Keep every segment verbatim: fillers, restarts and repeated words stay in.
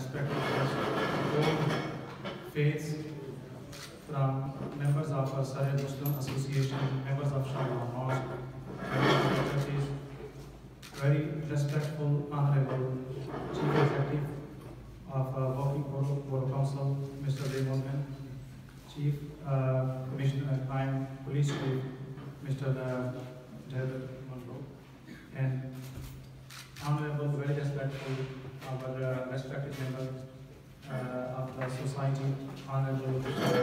respected guests, all faiths, from members of our Surrey Muslim Association, members of Shah Mosque, members of churches, very respectful, honorable Chief Executive of uh, Working Borough, Borough Council, Mister Jahan, Chief uh, Commissioner of Crime, Police Chief, Mister Uh, Jahan, and honorable, very respectful, our uh, respected members uh, of the society, honorable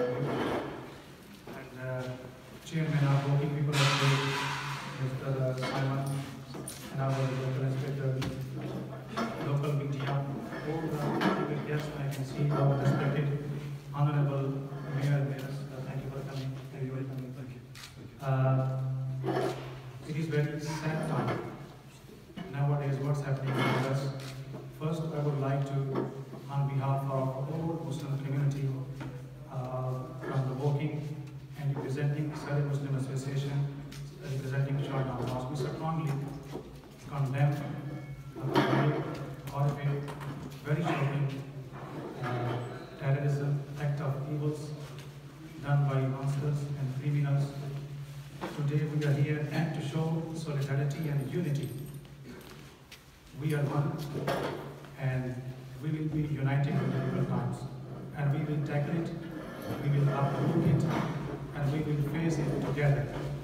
and uh, Chairman of Working People of State, Mister Simon, and our local inspector, local media, all the guests I can see, our respected honorable mayor and mayors. Uh, thank you for coming. Thank you for coming. Thank you. Uh, it is very sad time nowadays. What's happening in us? First, I would like to, on behalf of all Muslim community, uh, from the working and representing Surrey Muslim Association, representing Shah Mosque, we strongly condemn a very horrific, very shocking uh, terrorism act of evils done by monsters and criminals. Today we are here to show solidarity and unity. We are one, and we will be united in difficult times, and we will tackle it, we will uproot it, and we will face it together.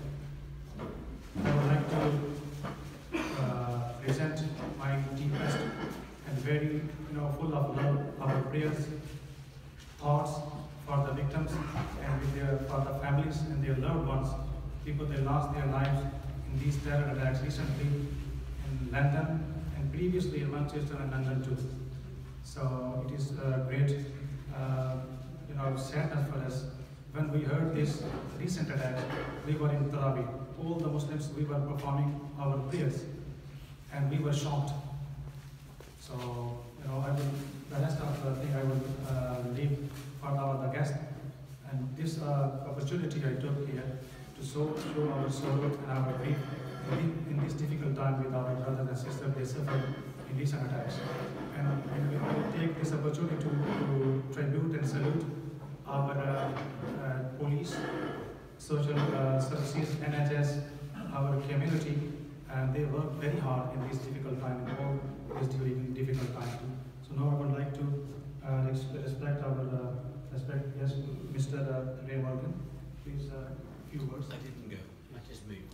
I would like to uh, present my deepest and very, you know, full of love, our prayers, thoughts for the victims and with their, for the families and their loved ones, people that lost their lives in these terror attacks recently in London and previously in Manchester and London too. So it is a great, uh, you know, sadness for us. When we heard this recent attack, we were in Tarawih. All the Muslims, we were performing our prayers, and we were shocked. So, you know, I will, the rest of the thing I will uh, leave for our the guest. And this uh, opportunity I took here to show, show our sorrow and our grief in, in this difficult time with our brothers and sisters they suffered in recent attacks. And, and we will take this opportunity to, to tribute and salute our uh, uh, police, social uh, services, N H S, our community, and they work very hard in this difficult time, in all this during difficult time too. So now I would like to uh, respect our uh, respect, yes, Mister Uh, Ray Morgan, please a uh, few words. I didn't go, I just moved.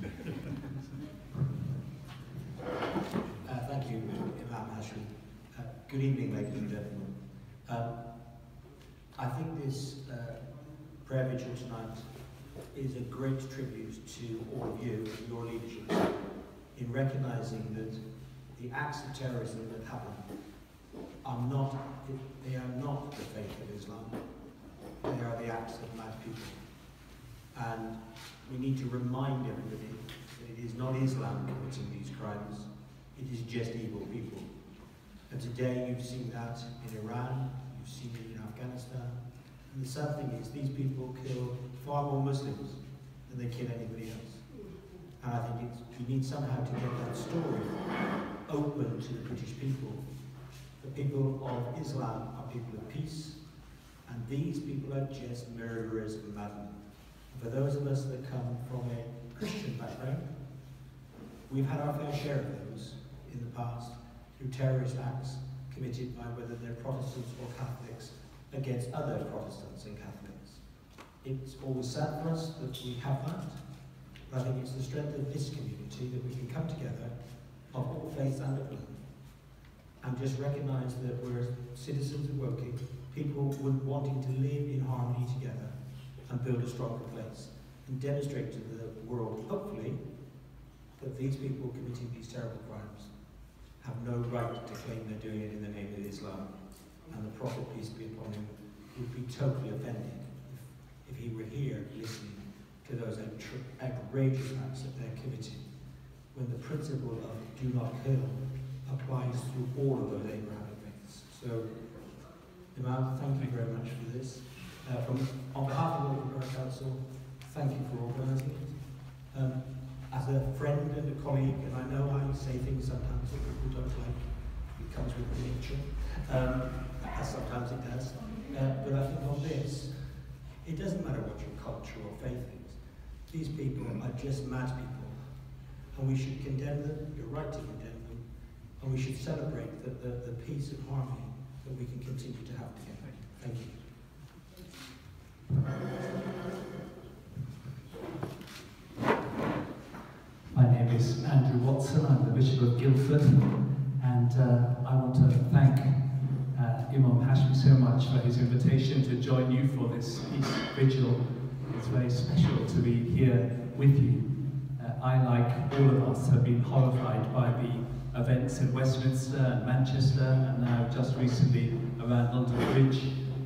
uh, thank you, Imam Hashmi. Uh, good evening, ladies and gentlemen. Um, I think this uh, prayer vigil tonight is a great tribute to all of you and your leadership in recognizing that the acts of terrorism that happen are not, they are not the faith of Islam, they are the acts of mad people. And we need to remind everybody that it is not Islam committing these crimes, it is just evil people. And today you've seen that in Iran, you've seen it in Afghanistan, and the sad thing is these people kill far more Muslims than they kill anybody else. And I think it's, we need somehow to get that story open to the British people. The people of Islam are people of peace, and these people are just murderers and madmen. For those of us that come from a Christian background, we've had our fair share of those in the past through terrorist acts committed by whether they're Protestants or Catholics against other Protestants and Catholics. It's always sad for us that we have that, but I think it's the strength of this community that we can come together of all faiths and of none and just recognise that we're citizens of Woking, people wanting to live in harmony together and build a stronger place and demonstrate to the world, hopefully, that these people committing these terrible crimes have no right to claim they're doing it in the name of Islam. And the Prophet, peace be upon him, would be totally offended if, if he were here listening to those outrageous acts that they're committing, when the principle of do not kill applies through all of those Abrahamic faiths. So, Imam, thank you very much for this. Uh, from, on behalf of the Local Borough Council, thank you for organising it. Um, as a friend and a colleague, and I know I say things sometimes that people don't like, it comes with the nature, um, as sometimes it does. Uh, but I think on this, it doesn't matter what your culture or faith is. These people are just mad people, and we should condemn them. You're right to condemn them, and we should celebrate the, the, the peace and harmony that we can continue to have together. Thank you. My name is Andrew Watson. I'm the Bishop of Guildford, and uh, I want to thank uh, Imam Hashmi so much for his invitation to join you for this East Vigil. It's very special to be here with you. Uh, I, like all of us, have been horrified by the events in Westminster and Manchester, and now just recently around London Bridge.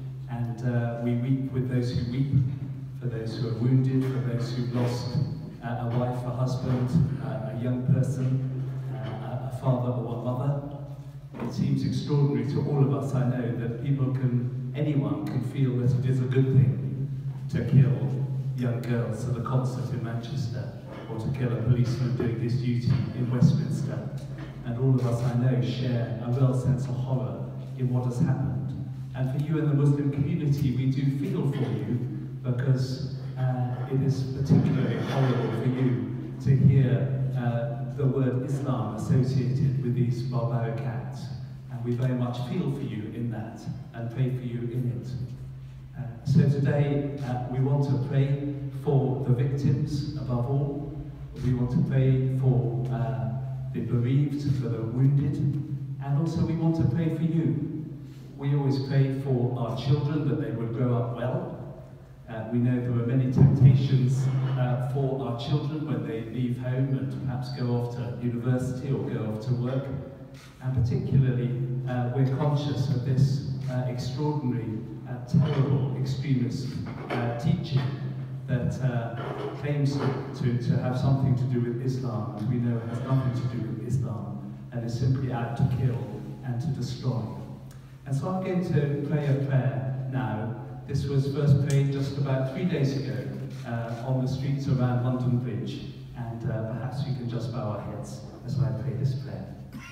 And uh, we weep with those who weep, for those who are wounded, for those who've lost uh, a wife, a husband, uh, a young person, uh, a father or a mother. It seems extraordinary to all of us, I know, that people can, anyone can feel that it is a good thing to kill young girls at a concert in Manchester, or to kill a policeman doing his duty in Westminster. And all of us, I know, share a real sense of horror in what has happened. And for you in the Muslim community, we do feel for you, because uh, it is particularly horrible for you to hear uh, the word Islam associated with these barbaric acts. And we very much feel for you in that, and pray for you in it. Uh, so today, uh, we want to pray for the victims above all. We want to pray for uh, the bereaved, for the wounded, and also we want to pray for you. We always pray for our children, that they would grow up well. Uh, we know there are many temptations uh, for our children when they leave home and perhaps go off to university or go off to work. And particularly, uh, we're conscious of this uh, extraordinary, uh, terrible, extremist uh, teaching that uh, claims to, to have something to do with Islam, and we know it has nothing to do with Islam, and is simply out to kill and to destroy. And so I'm going to pray a prayer now. This was first prayed just about three days ago uh, on the streets around London Bridge, and uh, perhaps we can just bow our heads as I pray this prayer.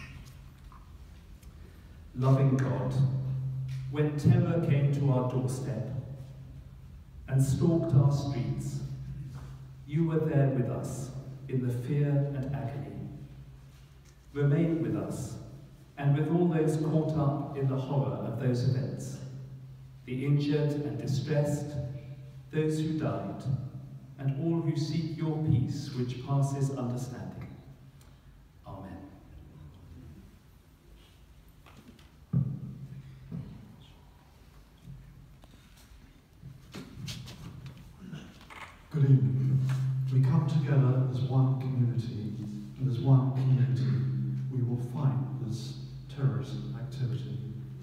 Loving God, when terror came to our doorstep and stalked our streets, you were there with us in the fear and agony. Remain with us, and with all those caught up in the horror of those events, the injured and distressed, those who died, and all who seek your peace which passes understanding. Amen. Good evening. We come together as one community, and as one community we will fight this terrorist activity.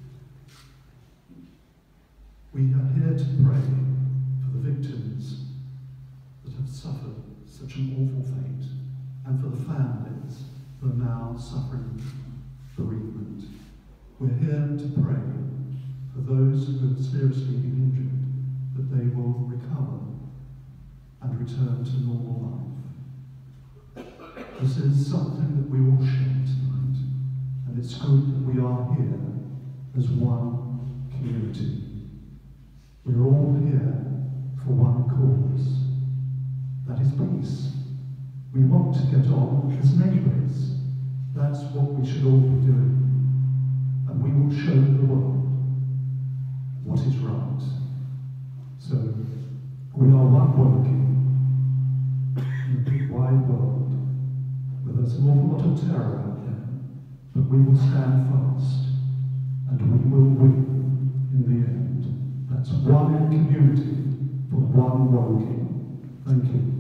We are here to pray for the victims that have suffered such an awful fate, and for the families that are now suffering bereavement. We're here to pray for those who have seriously been injured, that they will recover and return to normal life. This is something that we all share tonight, and it's good that we are here as one community. We're all here for one cause, that is peace. We want to get on as neighbours. That's what we should all be doing. And we will show the world what is right. So, we are one working in a big wide world where there's an awful lot of terror out there, but we will stand fast and we will win in the end. That's one community for one working. Thank you.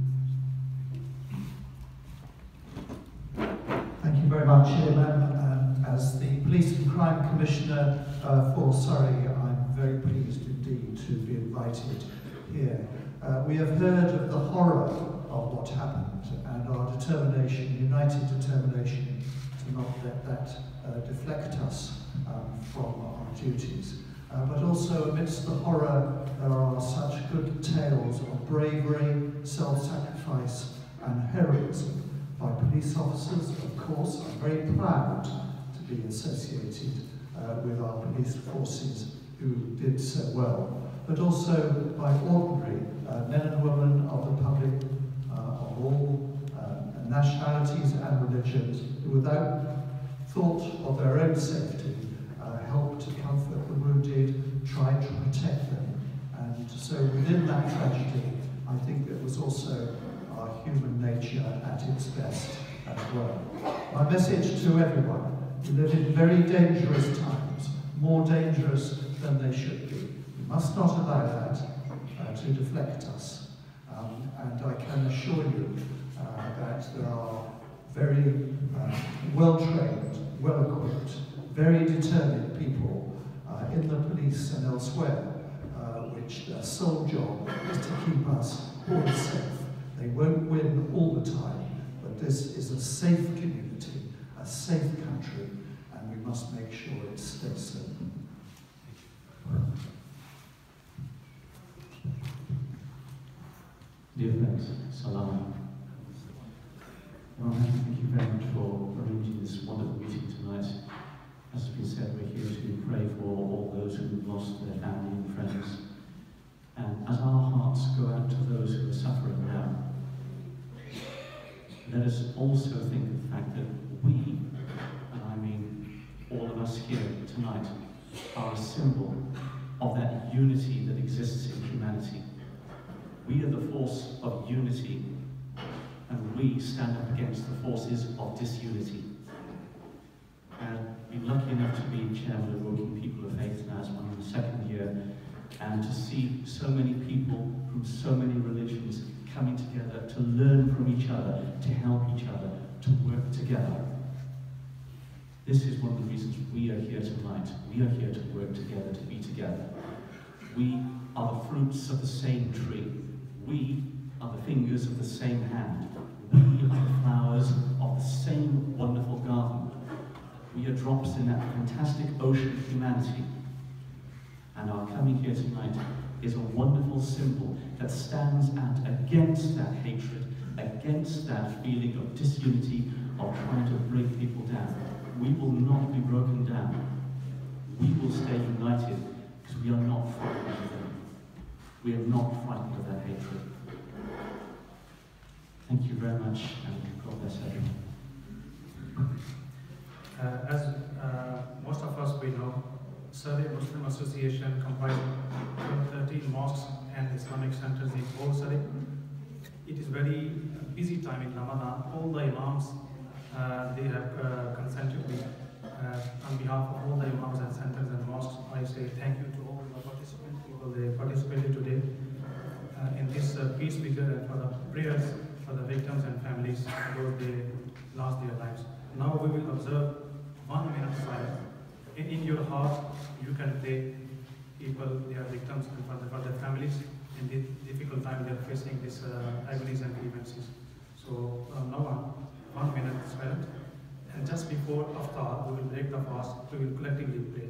Thank you very much, Chairman. Um, as the Police and Crime Commissioner uh, for Surrey, I'm very pleased indeed to be invited here. Uh, we have heard of the horror of what happened and our determination, united determination, to not let that uh, deflect us um, from our duties. Uh, but also amidst the horror, there are such good tales of bravery, self-sacrifice and heroism by police officers. Of course, I'm very proud to be associated uh, with our police forces who did so well, but also by ordinary uh, men and women of the public uh, of all uh, nationalities and religions who, without thought of their own safety, uh, helped to comfort the wounded, tried to protect them. And so within that tragedy, I think it was also our human nature at its best as well. My message to everyone: we live in very dangerous times, more dangerous than they should be. We must not allow that uh, to deflect us. Um, and I can assure you uh, that there are very uh, well-trained, well-equipped, very determined people uh, in the police and elsewhere, uh, which their sole job is to keep us all safe. They won't win all the time, but this is a safe community, a safe country, and we must make sure it stays so. Dear friends, salam. Well, thank you very much for arranging this wonderful meeting tonight. As has been said, we're here to pray for all those who've lost their family and friends. And as our hearts go out to those who are suffering now, let us also think of the fact that we, and I mean all of us here tonight, are a symbol of that unity that exists in humanity. We are the force of unity, and we stand up against the forces of disunity. And I've been lucky enough to be chairman of Working People of Faith now as one in the second year, and to see so many people from so many religions coming together to learn from each other, to help each other, to work together. This is one of the reasons we are here tonight. We are here to work together, to be together. We are the fruits of the same tree. We are the fingers of the same hand. We are the flowers of the same wonderful garden. We are drops in that fantastic ocean of humanity. And our coming here tonight is a wonderful symbol that stands out against that hatred, against that feeling of disunity, of trying to bring people down. We will not be broken down. We will stay united because we are not frightened of them. We are not frightened of that hatred. Thank you very much, and God bless everyone. Uh, as uh, most of us we know, Saudi Muslim Association comprising thirteen mosques and Islamic centers in whole Saudi. It is very busy time in Ramadan. All the imams, uh, they have uh, consented me. Uh, on behalf of all the imams and centers and mosques, I say thank you to all the participants, people they participated today uh, in this uh, peace vigil, and for the prayers for the victims and families, those they lost their lives. Now we will observe one minute silence. In, in your heart, you can pray people, they are victims, and for, the, for their families in the difficult time they are facing this uh, agonies and grievances. So uh, now on, one minute silent. And just before after we will break the fast, we will collectively pray.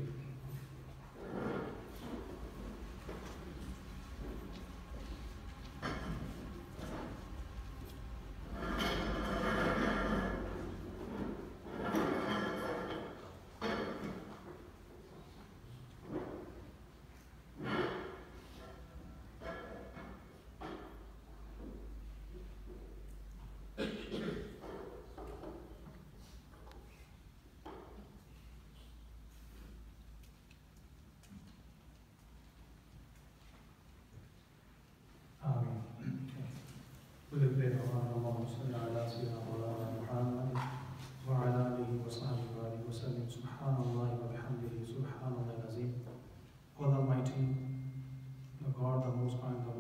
We will pray Allahumma salli ala sayyidina Muhammad wa ala alihi wa sahbihi wa sallam. Subhanallah wa bihamdihi, subhanallah al-azim. God Almighty, the God, the Most High, the